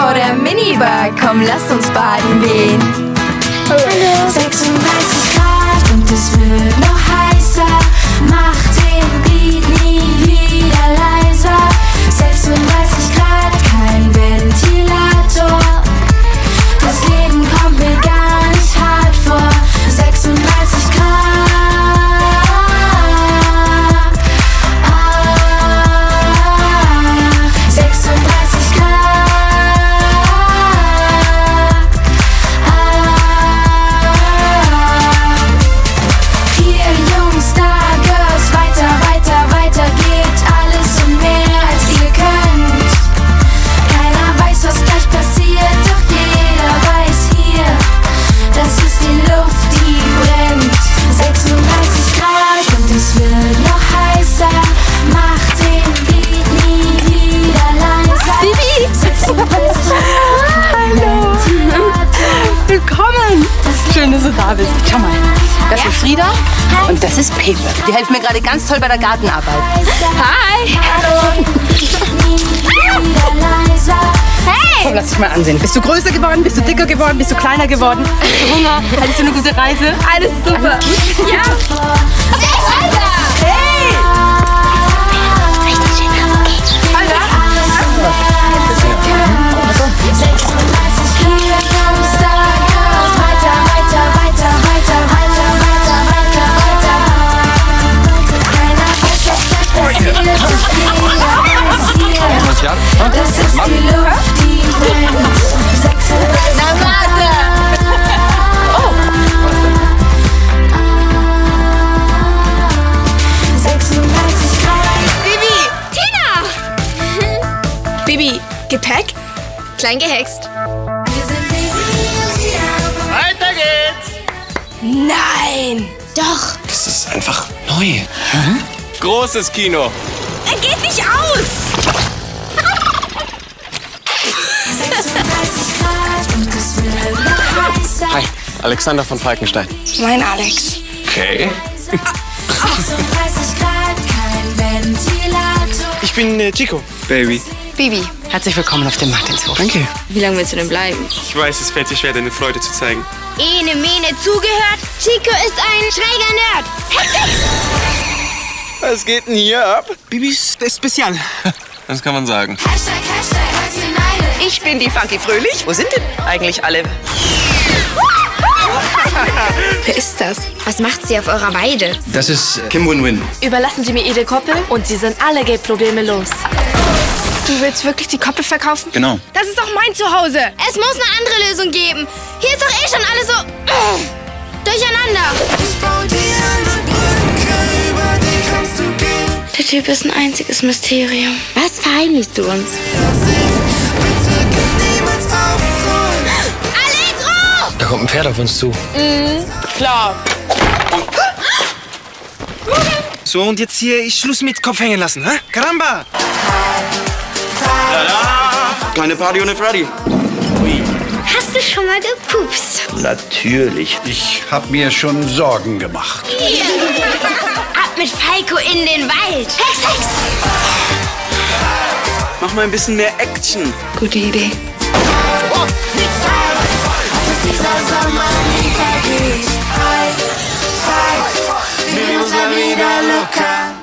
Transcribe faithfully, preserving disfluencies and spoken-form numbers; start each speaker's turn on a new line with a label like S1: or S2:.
S1: vor der Minibar, komm, lass uns baden gehen.
S2: sechsunddreißig Grad und es wird noch heißer. Mach den Beat nie wieder leiser. sechsunddreißig Grad, kein Ventilator. Das Leben kommt mir gar nicht hart vor. sechsunddreißig Grad. Ah, sechsunddreißig Grad.
S3: Willkommen! Schön, dass du da bist. Schau mal, das ist Frieda und das ist Pepe. Die helfen mir gerade ganz toll bei der Gartenarbeit. Hi! Hey! Komm, lass dich mal ansehen. Bist du größer geworden? Bist du dicker geworden? Bist du kleiner geworden? Hast du Hunger? Hattest du eine gute Reise? Alles super. Alles gut? Ja! Hey!
S2: Das ist die Luft, die brennt.
S3: Na warte! Oh!
S2: sechsunddreißig Grad.
S1: Bibi! Tina! Bibi, Gepäck? Klein gehext.
S2: Wir sind Bibi.
S4: Weiter geht's!
S1: Nein! Doch!
S4: Das ist einfach neu. Hm? Großes Kino.
S1: Er geht nicht aus!
S2: sechsunddreißig Grad und es wird noch heißer.
S4: Hi, Alexander von Falkenstein.
S1: Mein Alex.
S4: Okay.
S2: sechsunddreißig Grad, kein Ventilator.
S4: Ich bin äh, Chico. Baby.
S3: Bibi, herzlich willkommen auf dem Martinshof.
S4: Danke.
S1: Wie lange willst du denn bleiben?
S4: Ich weiß, es fällt dir schwer, deine Freude zu zeigen.
S1: Ene, mene, zugehört. Chico ist ein schräger Nerd.
S4: Was geht denn hier ab? Bibis ist spezial. Das kann man sagen.
S2: Hashtag, Hashtag, Herzchen Neide.
S3: Ich bin die Funky Fröhlich. Wo sind denn eigentlich alle?
S1: Wer ist das? Was macht sie auf eurer Weide?
S4: Das ist äh, Kim Win-Win.
S5: Überlassen Sie mir Ihre Koppel und Sie sind alle Geldprobleme los.
S1: Du willst wirklich die Koppel verkaufen?
S4: Genau.
S1: Das ist doch mein Zuhause. Es muss eine andere Lösung geben. Hier ist doch eh schon alles so uh, durcheinander. Der Typ ist ein einziges Mysterium. Was verheimlichst du uns? Allegro!
S4: Da kommt ein Pferd auf uns zu.
S5: Mhm, klar.
S6: So, und jetzt hier ist Schluss mit Kopf hängen lassen, hä? Caramba!
S4: Kleine Party ohne Freddy.
S1: Hast du schon mal gepupst?
S7: Natürlich. Ich habe mir schon Sorgen gemacht.
S1: Ab mit Falco in den Wald. Hex, Hex!
S6: Mach mal ein bisschen mehr Action.
S1: Gute Idee.
S2: Bis dieser Sommer nie vergeht. Halt, halt, nimm uns mal wieder locker.